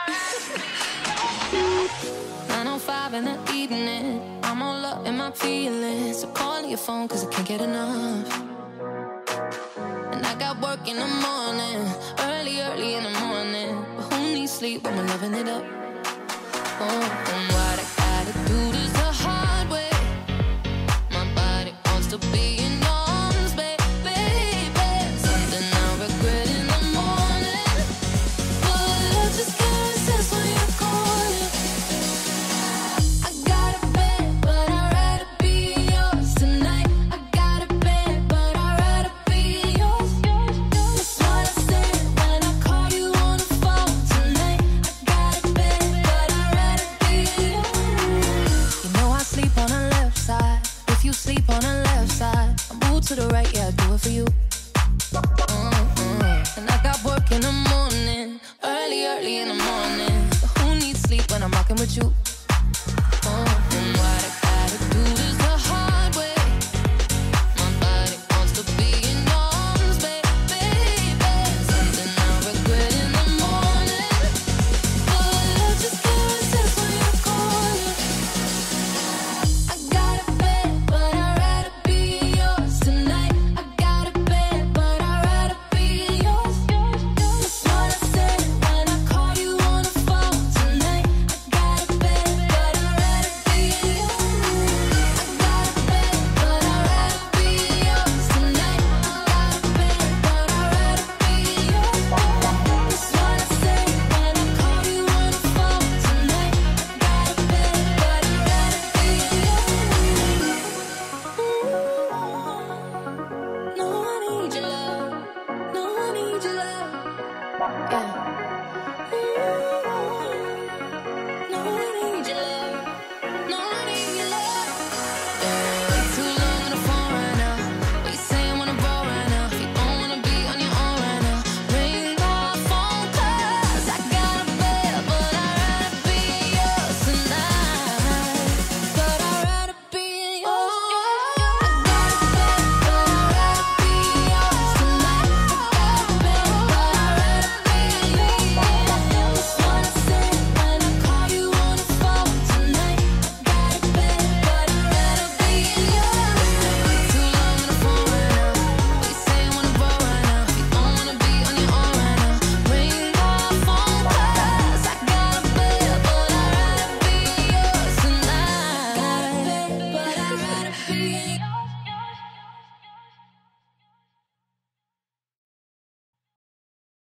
9:05 in the evening, I'm all up in my feelings. So calling your phone cause I can't get enough. And I got work in the morning, early in the morning. But who needs sleep when we're loving it up? Oh, and what I gotta do this the hard way. My body wants to be in arms, baby. Something I regret in the morning. But I just can't resist when you're calling. I got a bed, but I'd rather be yours tonight. I got a bed, but I'd rather be yours. That's what I said when I call you on the phone tonight. I got a bed, but I'd rather be yours. You know I sleep on the left side. If you sleep on the left side, I move to the right, yeah, I do it for you. And I got work in the morning, early in the morning. But who needs sleep when I'm rocking with you?